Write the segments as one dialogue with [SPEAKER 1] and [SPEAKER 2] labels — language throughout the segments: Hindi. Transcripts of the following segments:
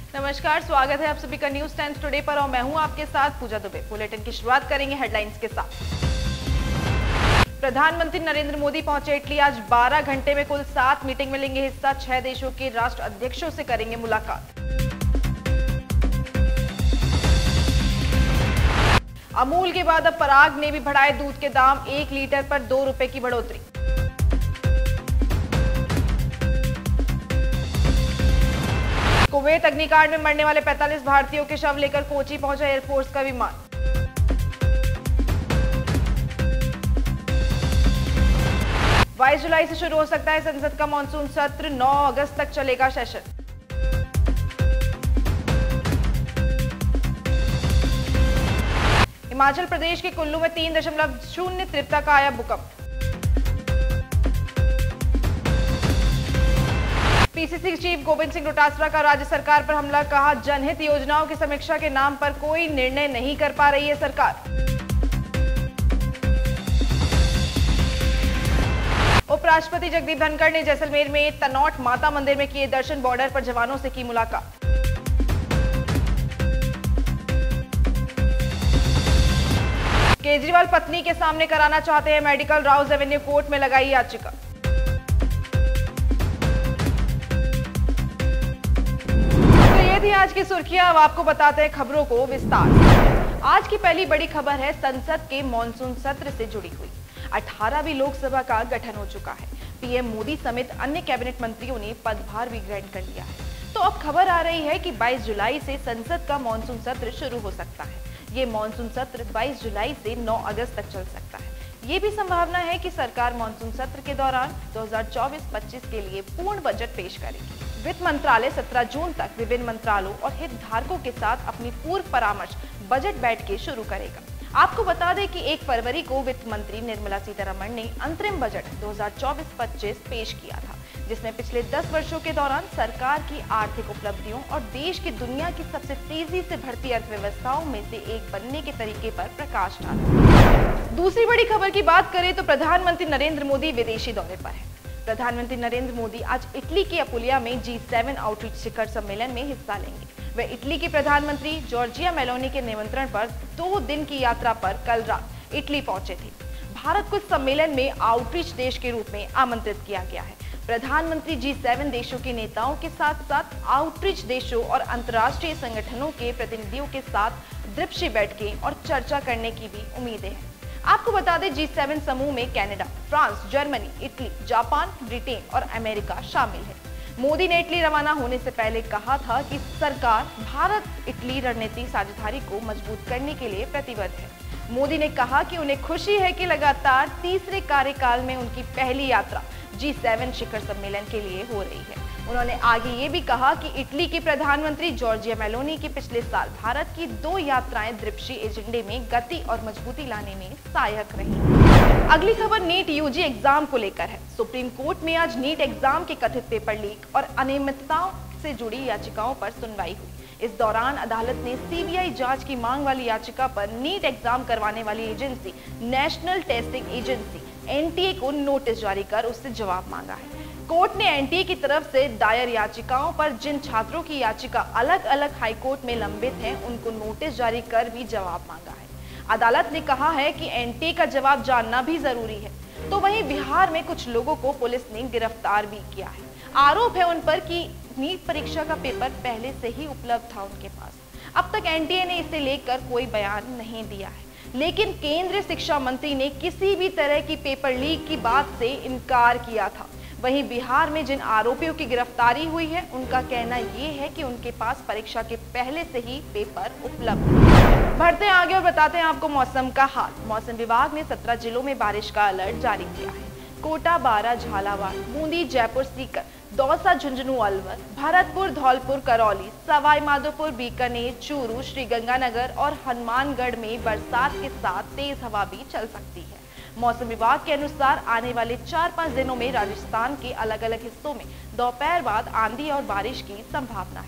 [SPEAKER 1] नमस्कार, स्वागत है आप सभी का न्यूज 10 टुडे पर और मैं हूं आपके साथ पूजा दुबे। बुलेटिन की शुरुआत करेंगे हेडलाइंस के साथ। प्रधानमंत्री नरेंद्र मोदी पहुंचे इटली। आज 12 घंटे में कुल 7 मीटिंग में लेंगे हिस्सा। 6 देशों के राष्ट्र अध्यक्षों से करेंगे मुलाकात। अमूल के बाद अब पराग ने भी बढ़ाए दूध के दाम। 1 लीटर पर 2 रुपए की बढ़ोतरी। कुवैत अग्निकांड में मरने वाले 45 भारतीयों के शव लेकर कोची पहुंचा एयरफोर्स का विमान। बाईस जुलाई से शुरू हो सकता है संसद का मानसून सत्र। 9 अगस्त तक चलेगा सेशन। हिमाचल प्रदेश के कुल्लू में 3.0 तीव्रता का आया भूकंप। पीसीसी चीफ गोविंद सिंह डोटासरा का राज्य सरकार पर हमला। कहा, जनहित योजनाओं की समीक्षा के नाम पर कोई निर्णय नहीं कर पा रही है सरकार। उपराष्ट्रपति जगदीप धनखड़ ने जैसलमेर में तनौट माता मंदिर में किए दर्शन। बॉर्डर पर जवानों से की मुलाकात। केजरीवाल पत्नी के सामने कराना चाहते हैं मेडिकल। राउज एवेन्यू कोर्ट में लगाई याचिका। थी आज की सुर्खियां। अब आपको बताते हैं खबरों को विस्तार से। आज की पहली बड़ी खबर है संसद के मॉनसून सत्र से जुड़ी हुई। 18वीं लोकसभा का गठन हो चुका है। पीएम मोदी समेत अन्य कैबिनेट मंत्रियों ने पदभार भी ग्रहण कर लिया है। तो अब खबर आ रही है कि 22 जुलाई से संसद का मॉनसून सत्र शुरू हो सकता है। ये मॉनसून सत्र 22 जुलाई से 9 अगस्त तक चल सकता है। ये भी संभावना है कि सरकार मॉनसून सत्र के दौरान 2024-25 के लिए पूर्ण बजट पेश करेगी। वित्त मंत्रालय 17 जून तक विभिन्न मंत्रालयों और हितधारकों के साथ अपनी पूर्व परामर्श बजट बैठकें शुरू करेगा। आपको बता दें कि 1 फरवरी को वित्त मंत्री निर्मला सीतारमण ने अंतरिम बजट 2024-25 पेश किया था, जिसमें पिछले 10 वर्षों के दौरान सरकार की आर्थिक उपलब्धियों और देश की दुनिया की सबसे तेजी से बढ़ती अर्थव्यवस्थाओं में से एक बनने के तरीके पर प्रकाश डाला। दूसरी बड़ी खबर की बात करें तो प्रधानमंत्री नरेंद्र मोदी विदेशी दौरे पर है। प्रधानमंत्री नरेंद्र मोदी आज इटली के अपुलिया में G7 आउटरीच शिखर सम्मेलन में हिस्सा लेंगे। वे इटली के प्रधानमंत्री जॉर्जिया मेलोनी के निमंत्रण पर 2 दिन की यात्रा पर कल रात इटली पहुंचे थे। भारत को इस सम्मेलन में आउटरीच देश के रूप में आमंत्रित किया गया है। प्रधानमंत्री G7 देशों के नेताओं के साथ साथ आउटरीच देशों और अंतर्राष्ट्रीय संगठनों के प्रतिनिधियों के साथ द्विपक्षीय बैठकें और चर्चा करने की भी उम्मीदें हैं। आपको बता दें G7 समूह में Canada, France, Germany, Italy, Japan, Britain और अमेरिका शामिल है। मोदी ने इटली रवाना होने से पहले कहा था कि सरकार भारत इटली रणनीतिक साझेदारी को मजबूत करने के लिए प्रतिबद्ध है। मोदी ने कहा कि उन्हें खुशी है कि लगातार तीसरे कार्यकाल में उनकी पहली यात्रा G7 शिखर सम्मेलन के लिए हो रही है। उन्होंने आगे ये भी कहा कि इटली के प्रधानमंत्री जॉर्जिया मेलोनी की पिछले साल भारत की 2 यात्राएं द्विपक्षीय एजेंडे में गति और मजबूती लाने में सहायक रही। अगली खबर नीट यूजी एग्जाम को लेकर है। सुप्रीम कोर्ट में आज नीट एग्जाम के कथित पेपर लीक और अनियमितताओं से जुड़ी याचिकाओं पर सुनवाई हुई। इस दौरान अदालत ने सीबीआई जांच की मांग वाली याचिका पर नीट एग्जाम करवाने वाली agency National Testing Agency NTA को नोटिस जारी कर उससे जवाब मांगा है। कोर्ट ने एनटीए की तरफ से दायर याचिकाओं पर जिन छात्रों की याचिका अलग अलग हाईकोर्ट में लंबित है, उनको नोटिस जारी कर भी जवाब मांगा है। अदालत ने कहा है कि एनटीए का जवाब जानना भी जरूरी है। तो वहीं बिहार में कुछ लोगों को पुलिस ने गिरफ्तार भी किया है। आरोप है उन पर कि नीट परीक्षा का पेपर पहले से ही उपलब्ध था उनके पास। अब तक एनटीए ने इसे लेकर कोई बयान नहीं दिया है, लेकिन केंद्रीय शिक्षा मंत्री ने किसी भी तरह की पेपर लीक की बात से इनकार किया था। वहीं बिहार में जिन आरोपियों की गिरफ्तारी हुई है, उनका कहना ये है कि उनके पास परीक्षा के पहले से ही पेपर उपलब्ध है। बढ़ते हैं आगे और बताते हैं आपको मौसम का हाल। मौसम विभाग ने 17 जिलों में बारिश का अलर्ट जारी किया है। कोटा, बारां, झालावाड़, बूंदी, जयपुर, सीकर, दौसा, झुंझुनू, अलवर, भरतपुर, धौलपुर, करौली, सवाई माधोपुर, बीकानेर, चूरू, श्रीगंगानगर और हनुमानगढ़ में बरसात के साथ तेज हवा भी चल सकती है। मौसम विभाग के अनुसार आने वाले 4-5 दिनों में राजस्थान के अलग अलग हिस्सों में दोपहर बाद आंधी और बारिश की संभावना है।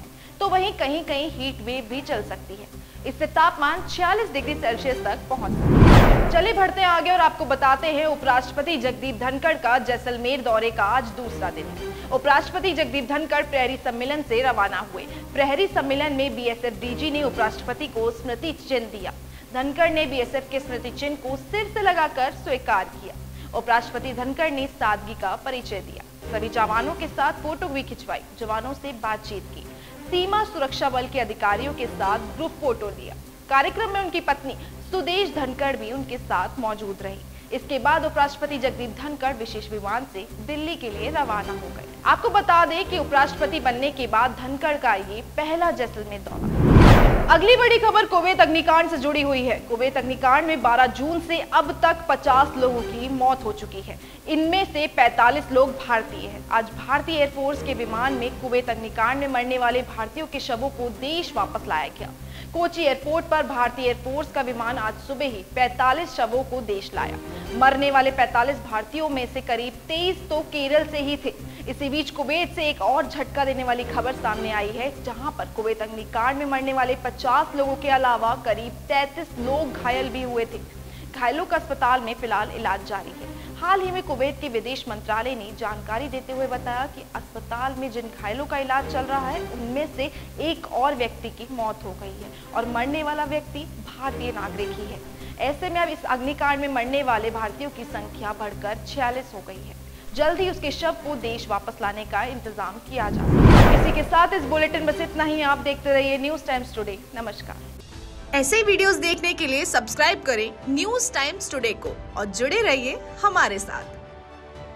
[SPEAKER 1] तो वहीं कहीं कहीं हीट वेव भी चल सकती है। इससे तापमान 46 डिग्री सेल्सियस तक पहुंच सकता है। चलिए बढ़ते हैं आगे और आपको बताते हैं उपराष्ट्रपति जगदीप धनखड़ का जैसलमेर दौरे का आज दूसरा दिन है। उपराष्ट्रपति जगदीप धनखड़ प्रहरी सम्मेलन से रवाना हुए। प्रहरी सम्मेलन में बीएसएफ डीजी ने उपराष्ट्रपति को स्मृति चिन्ह दिया। धनखड़ ने बीएसएफ के स्मृति चिन्ह को सिर से लगाकर स्वीकार किया। उपराष्ट्रपति धनखड़ ने सादगी का परिचय दिया। सभी जवानों के साथ फोटो भी खिंचवाई, जवानों से बातचीत की, सीमा सुरक्षा बल के अधिकारियों के साथ ग्रुप फोटो लिया। कार्यक्रम में उनकी पत्नी सुदेश धनखड़ भी उनके साथ मौजूद रही। इसके बाद उपराष्ट्रपति जगदीप धनखड़ विशेष विमान से दिल्ली के लिए रवाना हो गए। आपको बता दें कि उपराष्ट्रपति बनने के बाद धनखड़ का ये पहला जैसलमेर दौरा। अगली बड़ी खबर कुवैत अग्निकांड से जुड़ी हुई है। कुवैत अग्निकांड में 12 जून से अब तक 50 लोगों की मौत हो चुकी है। इनमें से 45 लोग भारतीय हैं। आज भारतीय एयरफोर्स के विमान में कुवैत अग्निकांड में मरने वाले भारतीयों के शवों को देश वापस लाया गया। कोची एयरपोर्ट पर भारतीय एयरफोर्स का विमान आज सुबह ही 45 शवों को देश लाया। मरने वाले 45 भारतीयों में से करीब 23 तो केरल से ही थे। इसी बीच कुवैत से एक और झटका देने वाली खबर सामने आई है, जहां पर कुवैत अग्निकांड में मरने वाले 50 लोगों के अलावा करीब 33 लोग घायल भी हुए थे। घायलों का अस्पताल में फिलहाल इलाज जारी है। हाल ही में कुवैत के विदेश मंत्रालय ने जानकारी देते हुए बताया कि अस्पताल में जिन घायलों का इलाज चल रहा है उनमें से एक और व्यक्ति की मौत हो गई है और मरने वाला व्यक्ति भारतीय नागरिक ही है। ऐसे में अब इस अग्निकांड में मरने वाले भारतीयों की संख्या बढ़कर 46 हो गई है। जल्द ही उसके शव को देश वापस लाने का इंतजाम किया जा रहा है। इसी के साथ इस बुलेटिन बस इतना ही। आप देखते रहिए न्यूज टाइम्स टुडे। नमस्कार।
[SPEAKER 2] ऐसे वीडियोस देखने के लिए सब्सक्राइब करें न्यूज टाइम्स टुडे को और जुड़े रहिए हमारे साथ।